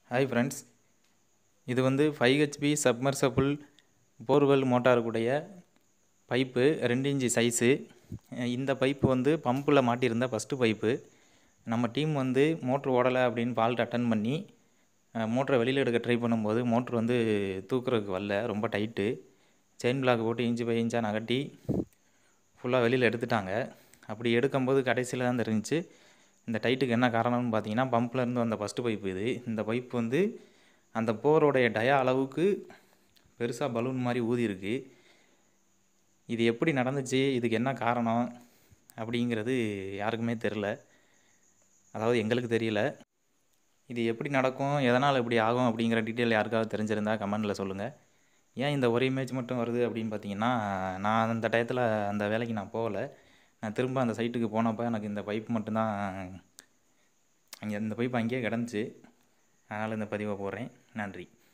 Hi friends, இது வந்து 5 HP submersible borewell மோட்டாருக்குடைய பைப்பு 2 இன்ச்சு சைஸு. இந்த பைப்பு வந்து பம்பில் மாட்டியிருந்த ஃபஸ்ட்டு பைப்பு. நம்ம டீம் வந்து மோட்ரு ஓடலை அப்படின்னு ஃபால்ட் அட்டன் பண்ணி மோட்டரை வெளியில் எடுக்க ட்ரை பண்ணும்போது மோட்ரு வந்து தூக்குறதுக்கு வரல, ரொம்ப டைட்டு. செயின் பிளாக் போட்டு இன்ச்சு பை இன்ச்சாக நகட்டி ஃபுல்லாக வெளியில் எடுத்துட்டாங்க. அப்படி எடுக்கும்போது கடைசியில் தான் தெரிஞ்சிச்சு இந்த டைட்டுக்கு என்ன காரணம்னு பார்த்தீங்கன்னா, பம்ப்லேருந்து வந்த ஃபஸ்ட்டு பைப்பு இது. இந்த பைப்பு வந்து அந்த போரோடைய டயா அளவுக்கு பெருசாக பலூன் மாதிரி ஊதிருக்கு. இது எப்படி நடந்துச்சு, இதுக்கு என்ன காரணம் அப்படிங்கிறது யாருக்குமே தெரில. அதாவது எங்களுக்கு தெரியல. இது எப்படி நடக்கும், எதனால் இப்படி ஆகும் அப்படிங்கிற டீட்டெயில் யாருக்காவது தெரிஞ்சிருந்தால் கமெண்டில் சொல்லுங்கள். ஏன் இந்த ஒரு இமேஜ் மட்டும் வருது அப்படின்னு பார்த்தீங்கன்னா, நான் அந்த டயத்தில் அந்த வேலைக்கு நான் போகலை. நான் திரும்ப அந்த சைட்டுக்கு போனப்போ எனக்கு இந்த பைப் மட்டும்தான் இந்த பைப் அங்கேயே கிடந்துச்சு. அதனால் இந்த பதிவை போடுறேன். நன்றி.